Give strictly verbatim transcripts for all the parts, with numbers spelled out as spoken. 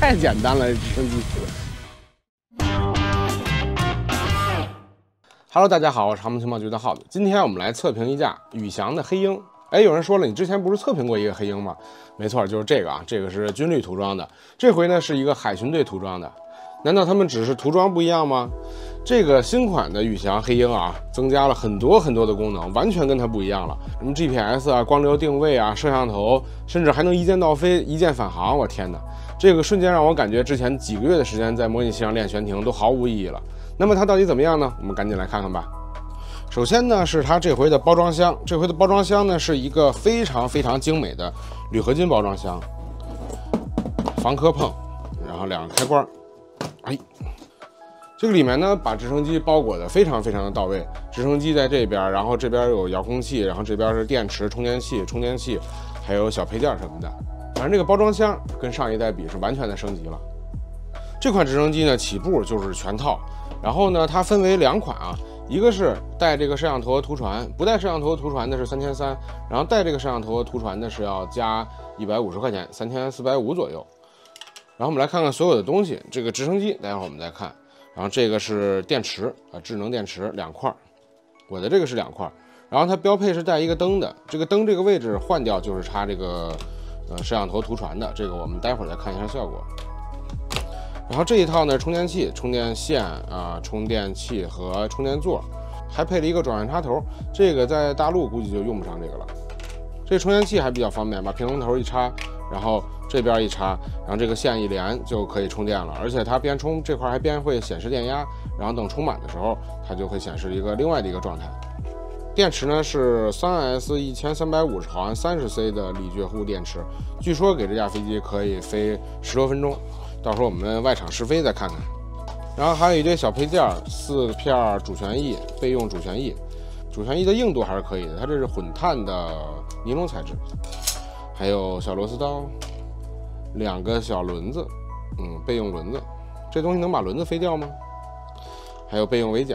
太简单了，直升机。Hello， 大家好，我是航母情报局的耗子。今天我们来测评一架羽翔的黑鹰。哎，有人说了，你之前不是测评过一个黑鹰吗？没错，就是这个啊，这个是军绿涂装的，这回呢是一个海巡队涂装的。难道他们只是涂装不一样吗？这个新款的羽翔黑鹰啊，增加了很多很多的功能，完全跟它不一样了。什么 G P S 啊、光流定位啊、摄像头，甚至还能一键倒飞、一键返航。我天哪，这个瞬间让我感觉之前几个月的时间在模拟器上练悬停都毫无意义了。那么它到底怎么样呢？我们赶紧来看看吧。首先呢，是它这回的包装箱。这回的包装箱呢，是一个非常非常精美的铝合金包装箱，防磕碰，然后两个开关。哎，这个里面呢，把直升机包裹的非常非常的到位。直升机在这边，然后这边有遥控器，然后这边是电池、充电器、充电器，还有小配件什么的。反正这个包装箱跟上一代比是完全的升级了。这款直升机呢，起步就是全套。然后呢，它分为两款啊，一个是带这个摄像头和图传，不带摄像头和图传的是三千三，然后带这个摄像头和图传的是要加一百五十块钱，三千四百五左右。然后我们来看看所有的东西，这个直升机待会儿我们再看。然后这个是电池啊，智能电池两块，我的这个是两块。然后它标配是带一个灯的，这个灯这个位置换掉就是插这个呃摄像头图传的，这个我们待会儿再看一下效果。然后这一套呢，充电器、充电线啊、充电器和充电座，还配了一个转换插头。这个在大陆估计就用不上这个了。这充电器还比较方便，把平衡头一插，然后这边一插，然后这个线一连就可以充电了。而且它边充这块还边会显示电压，然后等充满的时候，它就会显示一个另外的一个状态。电池呢是三 S 一千三百五十毫安三十 C 的锂绝户电池，据说给这架飞机可以飞十多分钟。到时候我们外场试飞再看看。然后还有一堆小配件，四片主旋翼，备用主旋翼。主旋翼的硬度还是可以的，它这是混碳的尼龙材质。还有小螺丝刀，两个小轮子，嗯，备用轮子。这东西能把轮子飞掉吗？还有备用尾桨，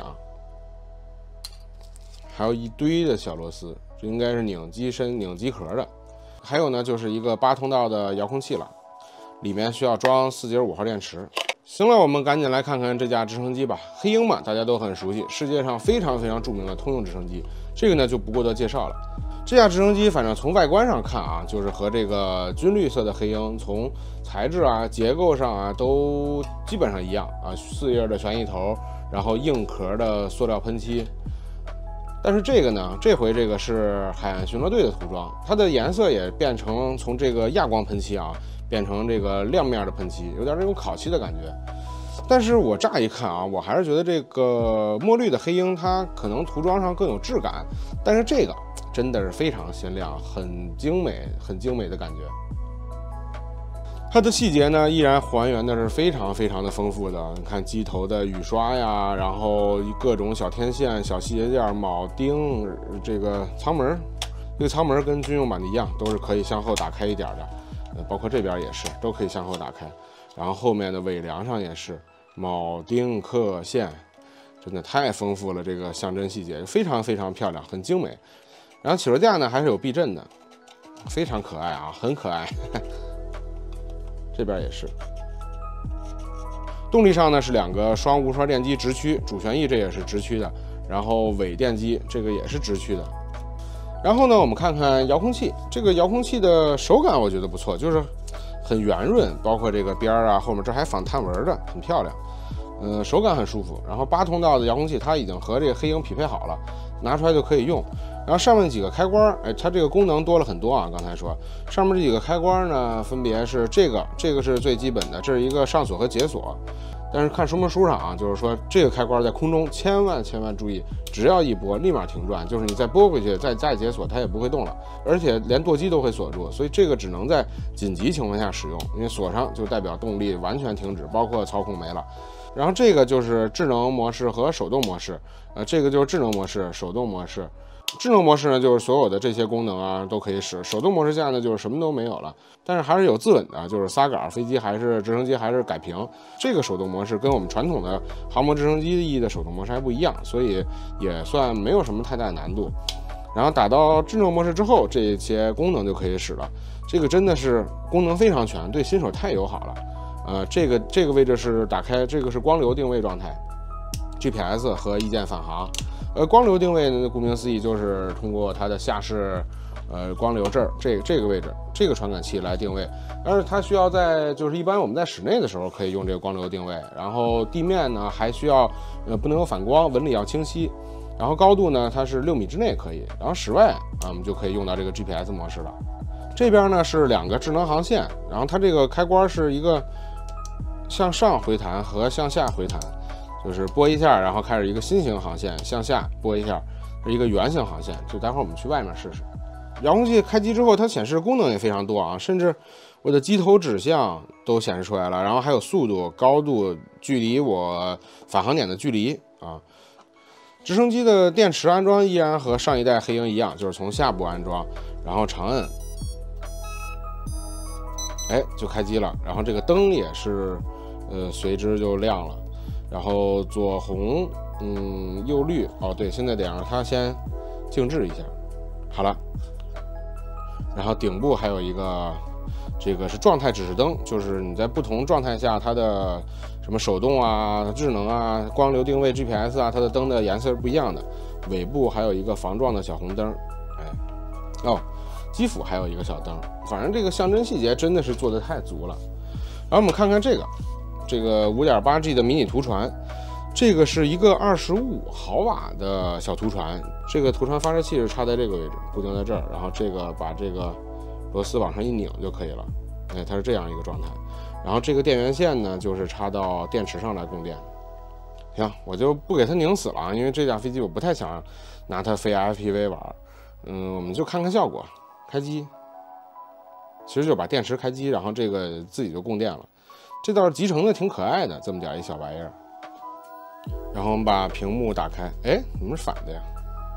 还有一堆的小螺丝，这应该是拧机身、拧机壳的。还有呢，就是一个八通道的遥控器了。里面需要装四节五号电池。行了，我们赶紧来看看这架直升机吧。黑鹰嘛，大家都很熟悉，世界上非常非常著名的通用直升机，这个呢就不过多介绍了。这架直升机反正从外观上看啊，就是和这个军绿色的黑鹰从材质啊、结构上啊都基本上一样啊，四叶的旋翼头，然后硬壳的塑料喷漆。但是这个呢，这回这个是海岸巡逻队的涂装，它的颜色也变成从这个亚光喷漆啊。变成这个亮面的喷漆，有点那种烤漆的感觉。但是我乍一看啊，我还是觉得这个墨绿的黑鹰它可能涂装上更有质感，但是这个真的是非常鲜亮，很精美，很精美的感觉。它的细节呢，依然还原的是非常非常的丰富的。你看机头的雨刷呀，然后各种小天线、小细节件、铆钉，这个舱门，这个舱门跟军用版的一样，都是可以向后打开一点的。包括这边也是，都可以向后打开，然后后面的尾梁上也是铆钉刻线，真的太丰富了，这个象征细节非常非常漂亮，很精美。然后起落架呢还是有避震的，非常可爱啊，很可爱。这边也是。动力上呢是两个双无刷电机直驱，主旋翼这也是直驱的，然后尾电机这个也是直驱的。然后呢，我们看看遥控器，这个遥控器的手感我觉得不错，就是很圆润，包括这个边儿啊，后面这还仿碳纹的，很漂亮，嗯、呃，手感很舒服。然后八通道的遥控器它已经和这个黑鹰匹配好了，拿出来就可以用。然后上面几个开关，哎，它这个功能多了很多啊。刚才说上面这几个开关呢，分别是这个，这个是最基本的，这是一个上锁和解锁。但是看说明书上啊，就是说这个开关在空中千万千万注意，只要一拨立马停转，就是你再拨回去再再解锁它也不会动了，而且连舵机都会锁住，所以这个只能在紧急情况下使用，因为锁上就代表动力完全停止，包括操控没了。然后这个就是智能模式和手动模式，呃，这个就是智能模式、手动模式。智能模式呢，就是所有的这些功能啊都可以使；手动模式下呢，就是什么都没有了，但是还是有自稳的，就是撒杆，飞机还是直升机还是改平。这个手动模式跟我们传统的航模直升机意义的手动模式还不一样，所以也算没有什么太大的难度。然后打到智能模式之后，这些功能就可以使了。这个真的是功能非常全，对新手太友好了。 呃，这个这个位置是打开，这个是光流定位状态 ，G P S 和一键返航。呃，光流定位顾名思义就是通过它的下视，呃，光流这儿这这个位置这个传感器来定位。但是它需要在就是一般我们在室内的时候可以用这个光流定位，然后地面呢还需要呃不能有反光，纹理要清晰。 然后高度呢，它是六米之内可以，然后室外啊，我们就可以用到这个 G P S 模式了。这边呢是两个智能航线，然后它这个开关是一个向上回弹和向下回弹，就是拨一下，然后开始一个新型航线，向下拨一下是一个圆形航线。就待会儿我们去外面试试。遥控器开机之后，它显示功能也非常多啊，甚至我的机头指向都显示出来了，然后还有速度、高度、距离我返航点的距离啊。 直升机的电池安装依然和上一代黑鹰一样，就是从下部安装，然后长摁，哎，就开机了。然后这个灯也是，呃，随之就亮了。然后左红，嗯，右绿。哦，对，现在得让它先静置一下。好了。然后顶部还有一个，这个是状态指示灯，就是你在不同状态下它的。 什么手动啊、智能啊、光流定位、G P S 啊，它的灯的颜色是不一样的。尾部还有一个防撞的小红灯，哎，哦，机腹还有一个小灯，反正这个象征细节真的是做的太足了。然后我们看看这个，这个 五点八 G 的迷你图传，这个是一个二十五毫瓦的小图传，这个图传发射器是插在这个位置，固定在这儿，然后这个把这个螺丝往上一拧就可以了。哎，它是这样一个状态。 然后这个电源线呢，就是插到电池上来供电。行，我就不给它拧死了啊，因为这架飞机我不太想拿它飞 F P V 玩。嗯，我们就看看效果。开机，其实就把电池开机，然后这个自己就供电了。这倒是集成的，挺可爱的，这么点一小玩意儿。然后我们把屏幕打开，哎，怎么是反的呀？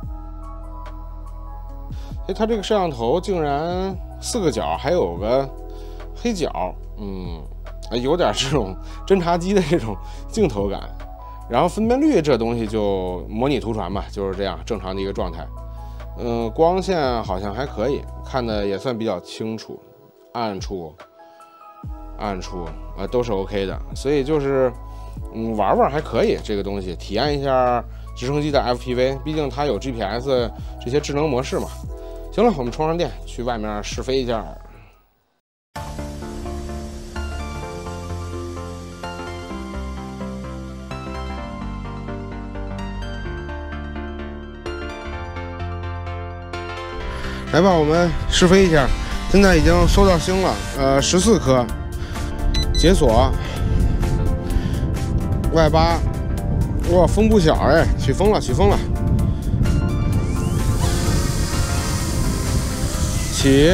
哎，它这个摄像头竟然四个角，还有个黑角，嗯。 有点这种侦察机的这种镜头感，然后分辨率这东西就模拟图传吧，就是这样正常的一个状态。嗯，光线好像还可以，看的也算比较清楚，暗处、暗处啊都是 OK 的，所以就是嗯玩玩还可以这个东西，体验一下直升机的 F P V， 毕竟它有 G P S 这些智能模式嘛。行了，我们充上电，去外面试飞一下。 来吧，我们试飞一下。现在已经收到星了，呃，十四颗，解锁 Y 八，哇，风不小哎，起风了，起风了，起，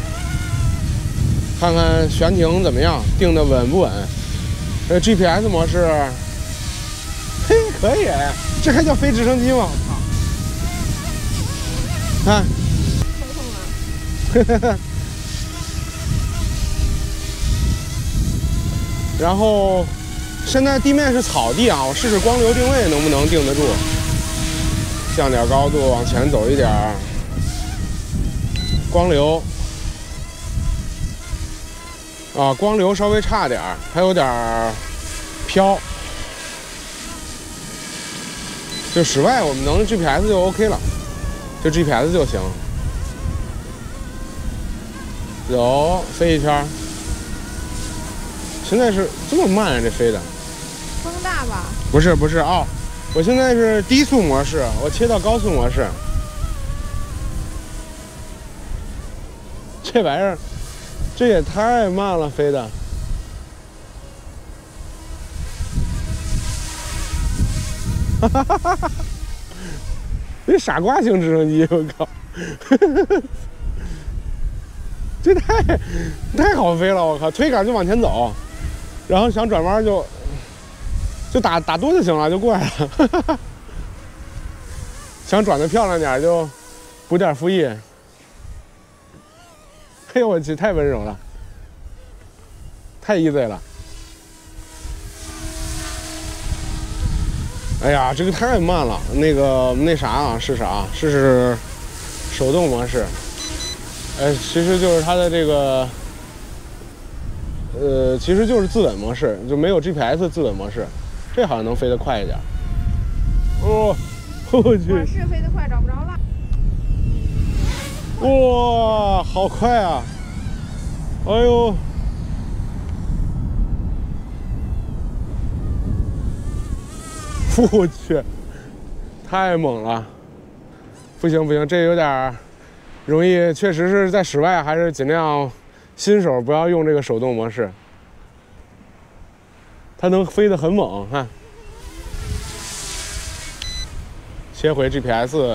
看看悬停怎么样，定的稳不稳？这 G P S 模式，嘿，可以，这还叫飞直升机吗？我操！看。 然后现在地面是草地啊，我试试光流定位能不能定得住。降点高度，往前走一点，光流啊，光流稍微差点，还有点飘。就室外我们能 G P S 就 OK 了，就 G P S 就行。 有飞一圈，现在是这么慢啊，这飞的。 风大吧？ 不是不是哦，我现在是低速模式，我切到高速模式。这玩意儿，这也太慢了，飞的。哈哈哈哈哈！这傻瓜型直升机，我靠！这太太好飞了，我靠！推杆就往前走，然后想转弯就就打打多就行了，就过来了。想转的漂亮点就补点副翼。哎呦我去，太温柔了，太 easy 了。哎呀，这个太慢了。那个那啥啊，是啥？试试手动模式。呃，其实就是它的这个呃，其实就是自稳模式，就没有 G P S 自稳模式，这好像能飞得快一点。哦，我去！ 我是飞得快，找不着了。 哇，好快啊！哎呦！我去，太猛了！不行不行，这有点容易，确实是在室外还是尽量新手不要用这个手动模式。它能飞得很猛，看。切回 G P S，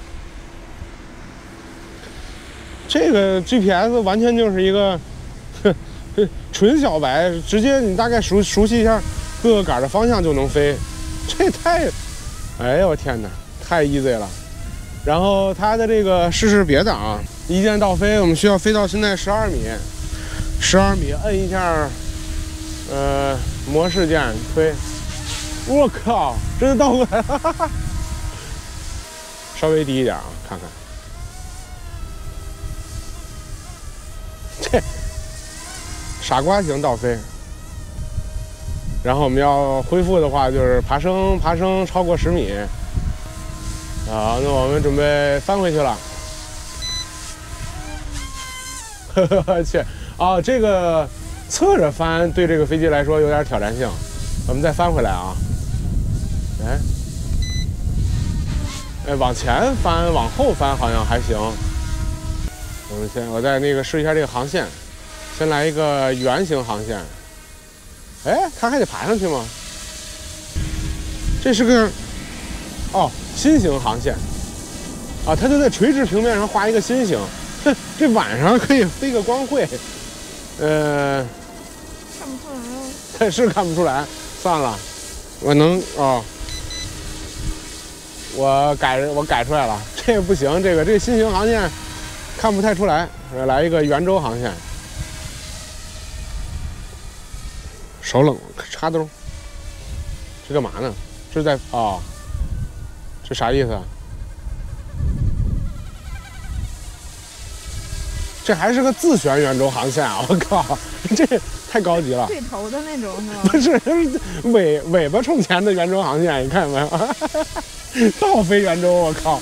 这个 G P S 完全就是一个呵呵纯小白，直接你大概熟熟悉一下各个杆的方向就能飞。这太，哎呦我天哪，太 easy 了。然后它的这个试试别的啊，一键倒飞，我们需要飞到现在十二米，十二米摁一下，呃，模式键推。我靠，真的倒过来了，哈哈。稍微低一点啊，看看。这傻瓜型倒飞。然后我们要恢复的话，就是爬升，爬升超过十米。好，那我们准备翻回去了。我去，哦，这个侧着翻对这个飞机来说有点挑战性。我们再翻回来啊。哎，哎，往前翻，往后翻好像还行。我们先，我再那个试一下这个航线，先来一个圆形航线。哎，它还得爬上去吗？这是个哦，心形航线啊，它就在垂直平面上画一个心形。哼，这晚上可以飞个光会，呃， 看不出来哦。 它是看不出来，算了，我能哦，我改我改出来了，这个不行，这个这个心形航线看不太出来，来一个圆周航线。手冷，插兜。这干嘛呢？这是在哦，这啥意思啊？这还是个自旋圆周航线啊！我靠，这太高级了。 对头的那种是吧？ 不是，是尾尾巴冲前的圆周航线，你看见没有？倒飞圆周，我靠！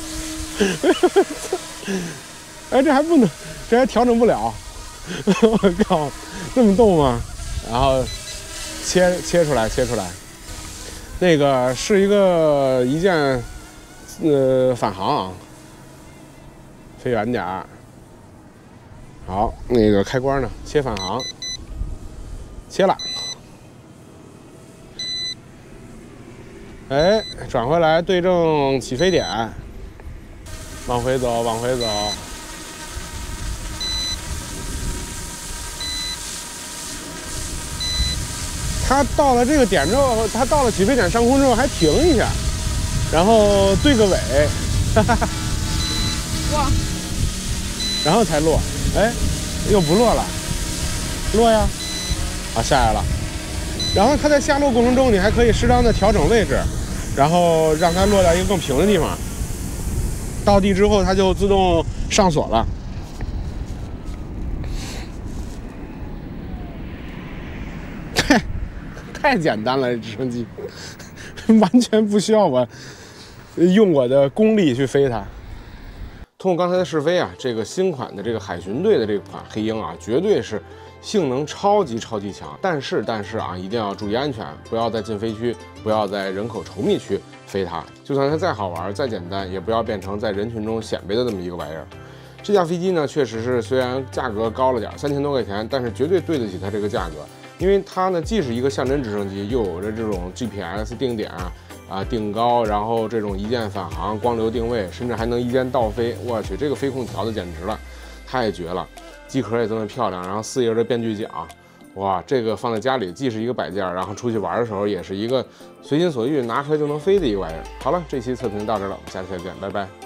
哎，这还不能，这还调整不了。我靠，这么动吗？然后。切切出来，切出来，那个是一个一键，呃，返航啊，飞远点儿。好，那个开关呢？切返航，切了。哎，转回来对正起飞点，往回走，往回走。它到了这个点之后，它到了起飞点上空之后还停一下，然后对个尾，哈哈哈， 哇， 然后才落。哎，又不落了，落呀，啊下来了。然后它在下落过程中，你还可以适当的调整位置，然后让它落在一个更平的地方。到地之后，它就自动上锁了。太简单了，这直升机完全不需要我用我的功力去飞它。通过刚才的试飞啊，这个新款的这个海巡队的这款黑鹰啊，绝对是性能超级超级强。但是但是啊，一定要注意安全，不要在禁飞区，不要在人口稠密区飞它。就算它再好玩、再简单，也不要变成在人群中显摆的这么一个玩意儿。这架飞机呢，确实是虽然价格高了点，三千多块钱，但是绝对对得起它这个价格。因为它呢，既是一个象征直升机，又有着这种 G P S 定点啊、啊定高，然后这种一键返航、光流定位，甚至还能一键倒飞。我去，这个飞控调的简直了，太绝了！机壳也这么漂亮，然后四叶的变距桨，哇，这个放在家里既是一个摆件，然后出去玩的时候也是一个随心所欲拿出来就能飞的一个玩意儿。好了，这期测评到这儿了，我们下期再见，拜拜。